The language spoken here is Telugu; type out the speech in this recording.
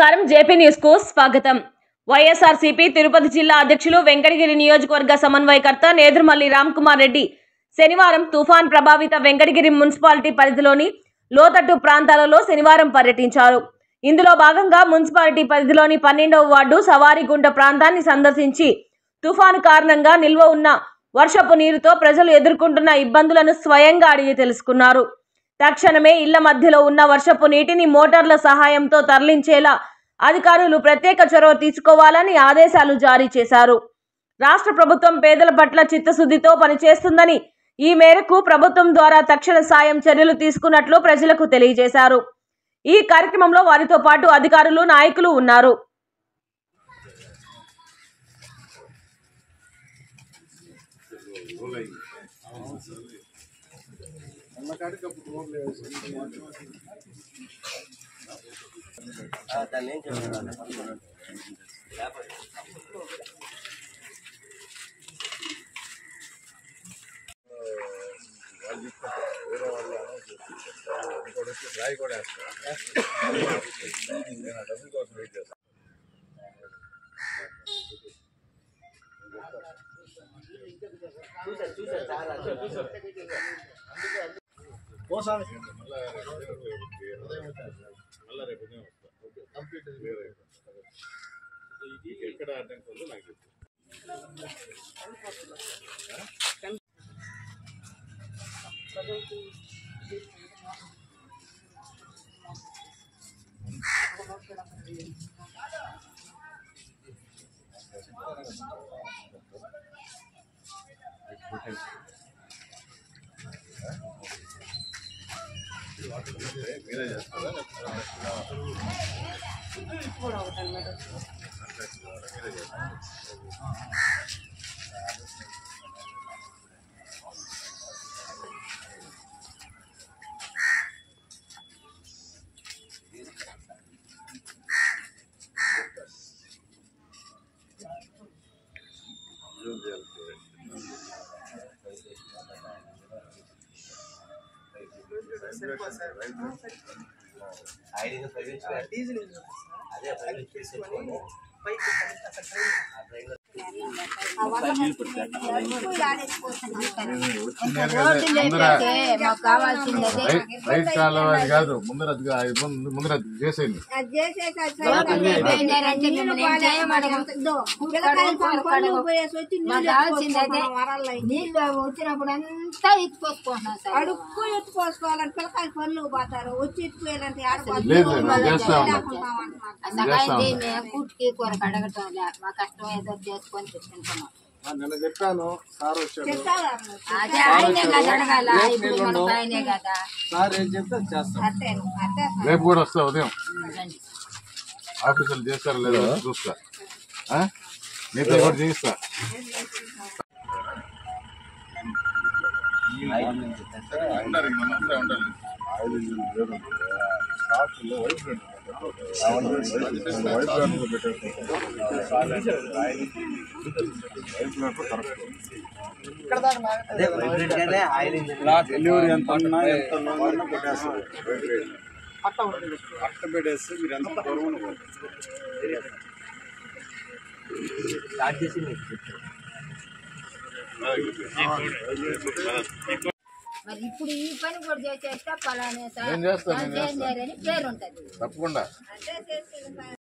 నమస్కారం జేపీ న్యూస్ కు స్వాగతం। వైఎస్ఆర్సీపీ తిరుపతి జిల్లా అధ్యక్షులు వెంకటగిరి నియోజకవర్గ సమన్వయకర్త నేదురుమల్లి రామ్కుమార్ రెడ్డి శనివారం తుఫాన్ ప్రభావిత వెంకటగిరి మున్సిపాలిటీ పరిధిలోని లోతట్టు ప్రాంతాలలో శనివారం పర్యటించారు। ఇందులో భాగంగా మున్సిపాలిటీ పరిధిలోని 12వ వార్డు సవారిగుంట ప్రాంతాన్ని సందర్శించి తుఫాను కారణంగా నిల్వ ఉన్న వర్షపు నీరుతో ప్రజలు ఎదుర్కొంటున్న ఇబ్బందులను స్వయంగా అడిగి తెలుసుకున్నారు। తక్షణమే ఇళ్ల మధ్యలో ఉన్న వర్షపు నీటిని మోటార్ల సహాయంతో తరలించేలా అధికారులు ప్రత్యేక చొరవ తీసుకోవాలని ఆదేశాలు జారీ చేశారు। రాష్ట్ర ప్రభుత్వం పేదల పట్ల చిత్తశుద్ధితో పనిచేస్తుందని ఈ మేరకు ప్రభుత్వం ద్వారా తక్షణ సాయం చర్యలు తీసుకున్నట్లు ప్రజలకు తెలియజేశారు। ఈ కార్యక్రమంలో వారితో పాటు అధికారులు నాయకులు ఉన్నారు। రైట్ కాలం కాదు ముందర చేసేయండి। నీళ్ళు వచ్చినప్పుడు అంతా ఎత్తుకోసుకుంటున్నాం సార్। అడుక్కు ఎత్తుకోసుకోవాలంటే పిల్లకాయలు పనులు పోతారు, వచ్చి ఎత్తుకోవాలంటే కూటికి కూర కడగటం మా కష్టం ఏదో చేసుకొని తెచ్చుకుంటున్నాం। నిన్న చెప్పాను సార్ వచ్చాడు, అదే ఆయనే కదా అడగాల, ఇప్పుడు మన పైనే కదా సార్ ఏం చెప్తే చేస్తాం। రేపు కూడా వస్తా, ఉదయం ఆఫీసులు చేస్తారా లేదా చూస్తా, నీతో కూడా చేయిస్తా। డెలివరీ ఎంత ఉన్నా ఎంత లోన్ పెట్టేస్తారు, అట్ట పెట్టేస్తే మీరు ఎంత దూరం మరి ఇప్పుడు ఈ పని కూడా చేసేస్తే పలానే సార్ నేను చేస్తాను, పేరు ఉంటుంది తప్పకుండా।